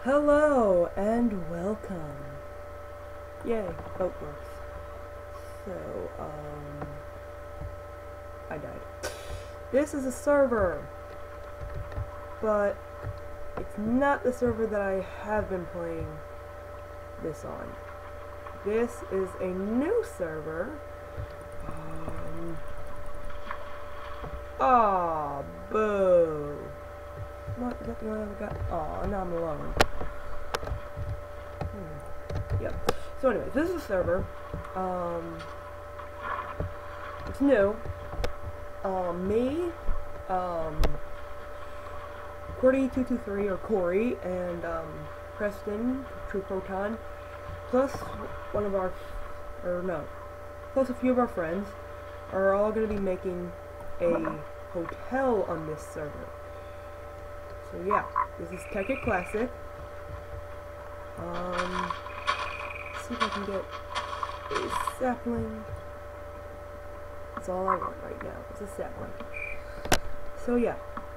Hello and welcome. Yay, boat works. So, I died. This is a server, but it's not the server that I have been playing this on. This is a new server. Boo. What? Is that the one I got? Aw, now I'm alone. Yep. So anyways, this is a server. It's new. Me, Cordy223 or Corey, and Preston, True Proton, plus one of our, plus a few of our friends are all going to be making a hotel on this server. So yeah, this is Pigrock Classic. Let's see if I can get a sapling. That's all I want right now. It's a sapling. So yeah,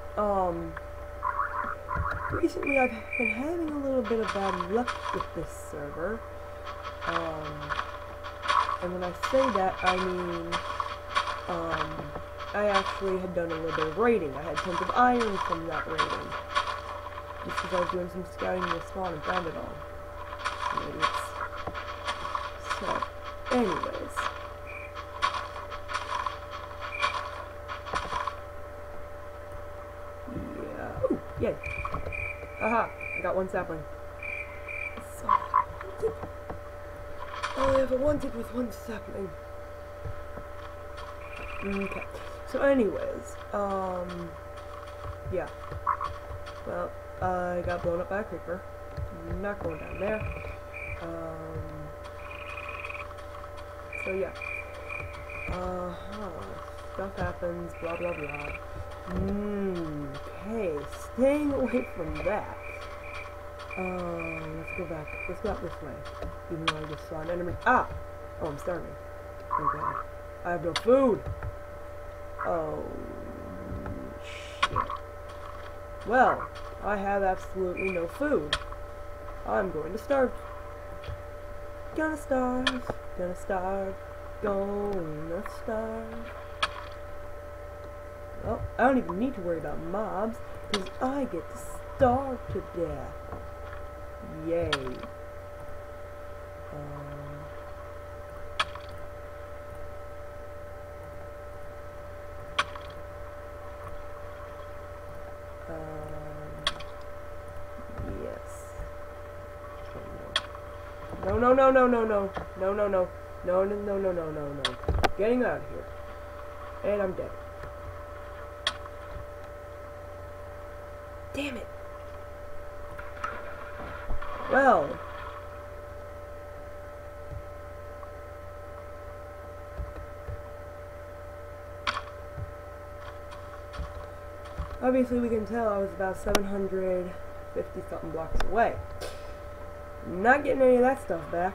recently I've been having a little bit of bad luck with this server. And when I say that, I mean, I actually had done a little bit of raiding. I had tons of iron from that raiding. Just because I was doing some scouting in the spawn and found it all. Idiots. So, anyways. Yeah. Ooh, yay. Aha! I got one sapling. So, all I ever wanted was one sapling. Okay. So anyways, yeah. Well, I got blown up by a creeper. I'm not going down there. So yeah. Stuff happens, blah blah blah. Okay, staying away from that. Let's go back. Let's go out this way. Even though I just saw an enemy. Ah! Oh, I'm starving. Oh god. I have no food! Oh, shit. Well, I have absolutely no food. I'm going to starve. Gonna starve. Gonna starve. Gonna starve. Well, I don't even need to worry about mobs, because I get to starve to death. Yay. Yes. No. No. Getting out of here. And I'm dead. Damn it. Well. Obviously we can tell I was about 750 something blocks away. Not getting any of that stuff back.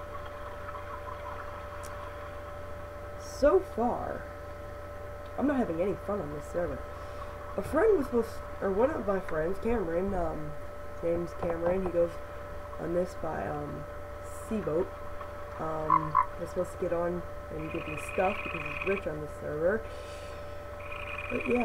So far, I'm not having any fun on this server. A friend was supposed, or one of my friends, Cameron, his name's Cameron, he goes on this by, Seaboat. Was supposed to get on and give me stuff because he's rich on this server. But yeah.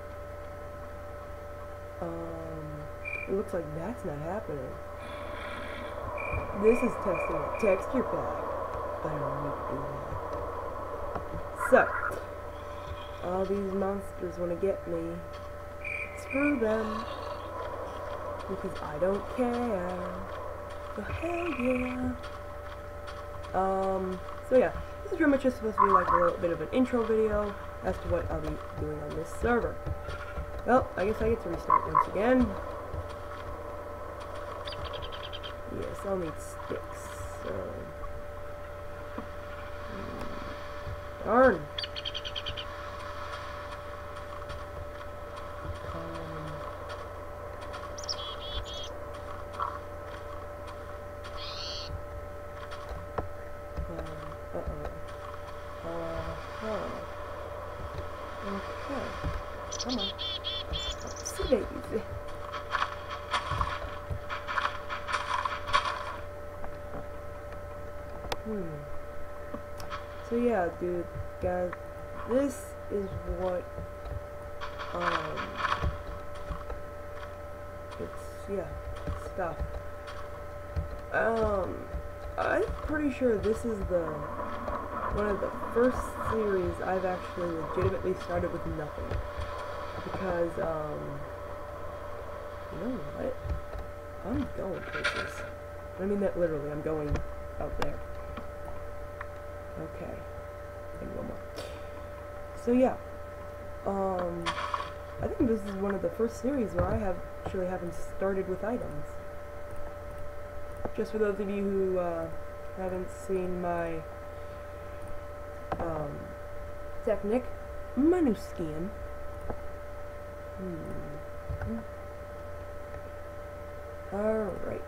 It looks like that's not happening. This is testing a texture pack, but I don't need to do that. So, all these monsters want to get me. Screw them, because I don't care. So hell yeah. So yeah, this is pretty much just supposed to be like a little bit of an intro video as to what I'll be doing on this server. Well, I guess I get to restart once again. Yes, I'll need sticks, so... Darn! Okay. Come on. Sit easy. So yeah, dude, guys, this is what, stuff. I'm pretty sure this is one of the first series I've actually legitimately started with nothing. Because, you know what? I'm going places. I mean that literally, I'm going out there. Okay. And one more. So yeah. I think this is one of the first series where I haven't started with items. Just for those of you who haven't seen my technique, my new skin. Alright.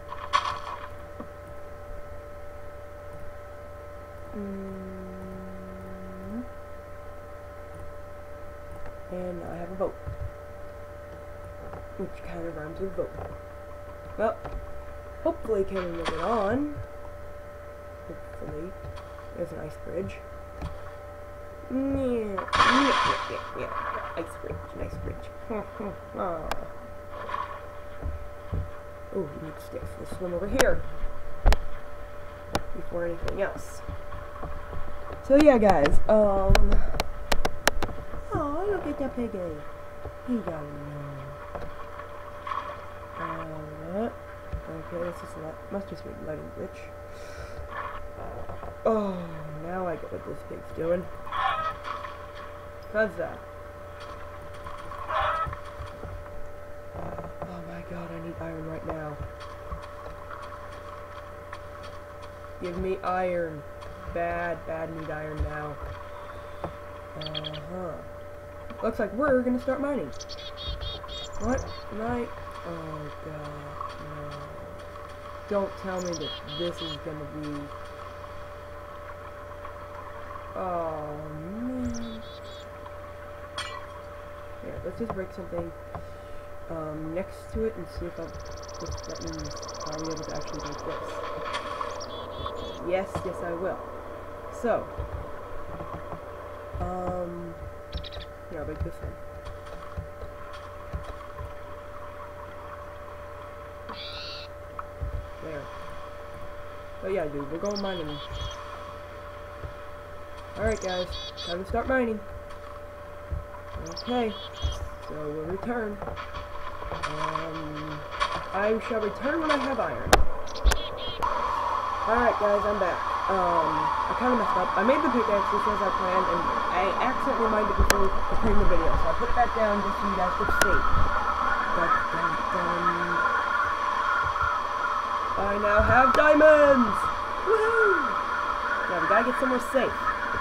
And now I have a boat. Which kind of rhymes with boat. Well, hopefully can move it on. Hopefully. There's an ice bridge. Yeah. Ice bridge, nice bridge. Oh, you need sticks. Let's swim over here. Before anything else. So yeah, guys, oh, look at the piggy. He got no. Okay, this is must just be letting rich. Oh, now I get what this pig's doing. How's that? Oh my god, I need iron right now. Give me iron. Bad need iron now. Looks like we're gonna start mining. What? Night? Oh god, no. Don't tell me that this is gonna be... Oh man. Here, let's just break something next to it and see if that means I'll be able to actually break this. Yes, I will. So, yeah, I'll break this one. There. But yeah, dude, we're going mining. Alright, guys, time to start mining. Okay, so we'll return. I shall return when I have iron. Alright guys, I'm back. I kind of messed up. I made the pickaxe just as I planned, and I accidentally mined it before preparing the video, so I put that down just so you guys could see. I now have diamonds! Woohoo! Now we gotta get somewhere safe.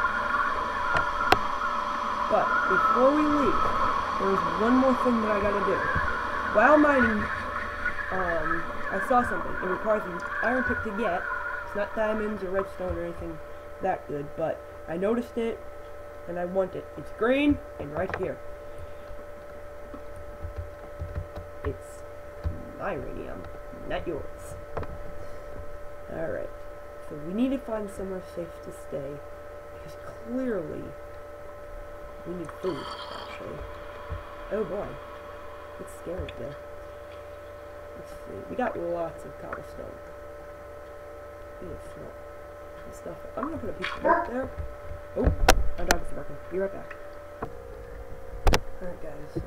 But before we leave, there's one more thing that I gotta do. While mining, I saw something. It requires an iron pick to get. It's not diamonds or redstone or anything that good, but I noticed it and I want it. It's green and right here. It's my uranium, not yours. Alright, so we need to find somewhere safe to stay, because clearly we need food, actually. Oh boy, it's scary there. Let's see, we got lots of cobblestone. We need some stuff. I'm gonna put a piece of wood there. Oh, my dog is barking. Be right back. Alright guys, so,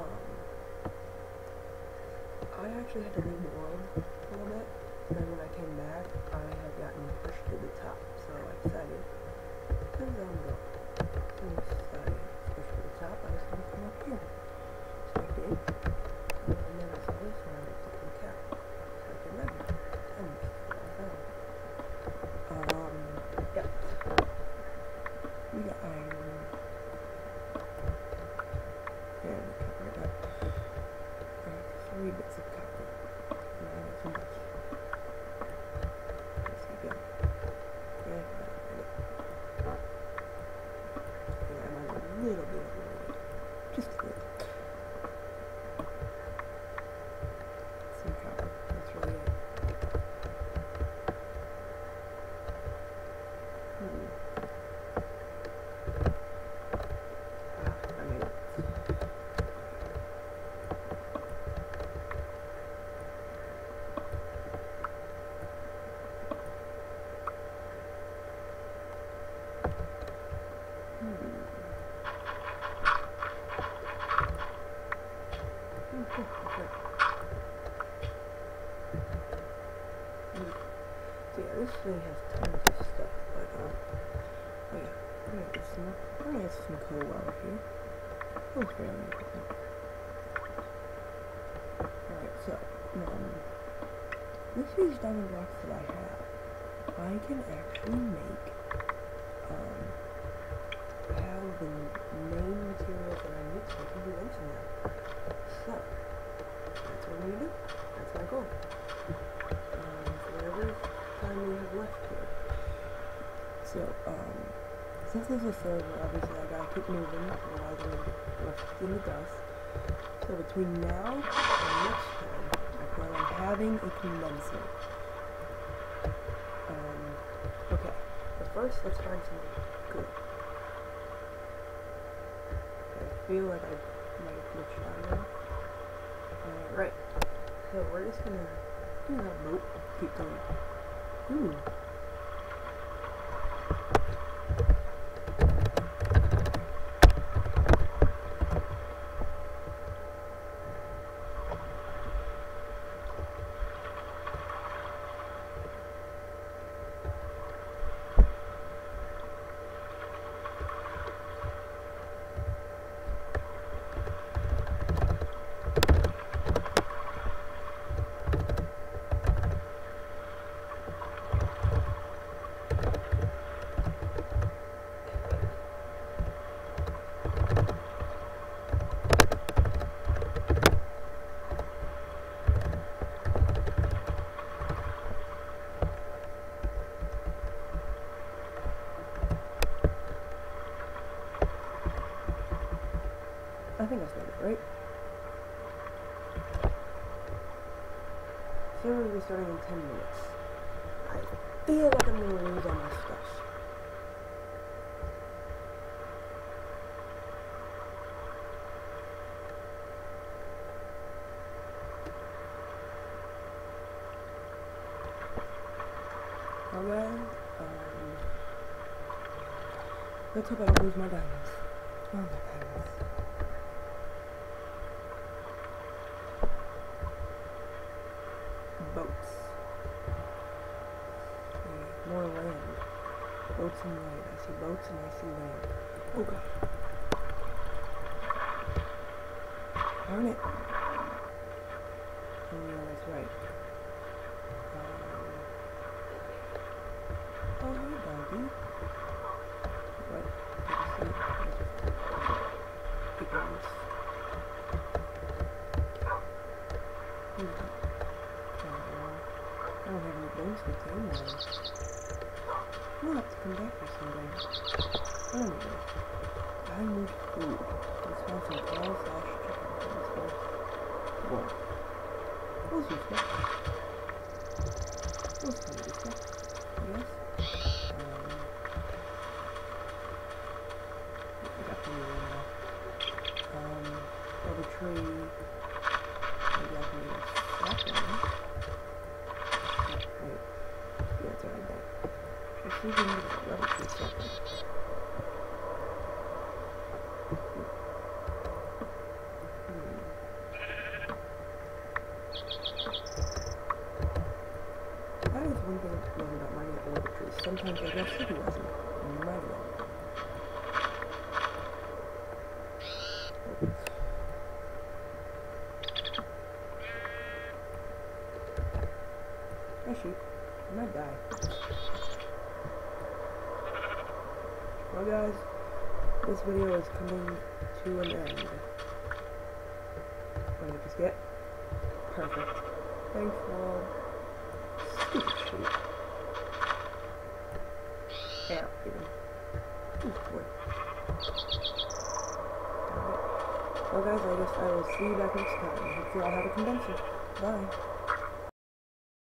I actually had to leave the room for a little bit. And then when I came back, I had gotten pushed to the top, so I decided, because I'm broke, since I was pushed to the top, I was going to come up here. So I did, and then I saw this one, I looked at the cap, so I could never, and yeah, we got iron, and copper it up, 3 bits of copper, now it's much. Little bit of wood. Just a little. this thing has tons of stuff, but oh yeah, we're gonna get some coal out here. Oh, fairly important. Alright, so with these diamond blocks that I have, I can actually make have the main materials that I need so I can do engine now. So that's what I'm gonna do. That's my goal. Whatever time we have left here. So, since this is a server, obviously I gotta keep moving, otherwise I'm left in the dust. So between now and next time, I plan on having a condenser. Okay, but first let's find something good. I feel like I might have glitched on there. Right, so we're just gonna do that boat. Keep going. Ooh. I think I started right. Server will be starting in 10 minutes. I feel like I'm gonna lose all my stuff. Alright, let's hope I don't lose my diamonds. Oh, my diamonds. Boats. More land. Boats and land. I see boats and I see land. Oh god. Darn it. Oh yeah, that's right. Oh, hey doggy. What? Did you see it? Pigrock. I don't have any bones to tame now. We'll have to come back for some day. Anyway, I need food. Let's find some cows / chicken. Whoa. What's this stuff? What's some of this stuff? Yes? I got the new one now. Rubber tree. Maybe I can get a shotgun. Wait. Yeah, it's already back. Let's see if we can get a rubber tree shotgun. That is one thing I've learned about mining at rubber trees. Sometimes I guess it wasn't. And you're mining it. Oh shoot, I might die. Well guys, this video is coming to an end. What did I just get? Perfect. Thanks for all. Stupid shit. Yeah, even. Ooh, boy. Well guys, I guess I will see you back next time. Hopefully I'll have a condenser. Bye.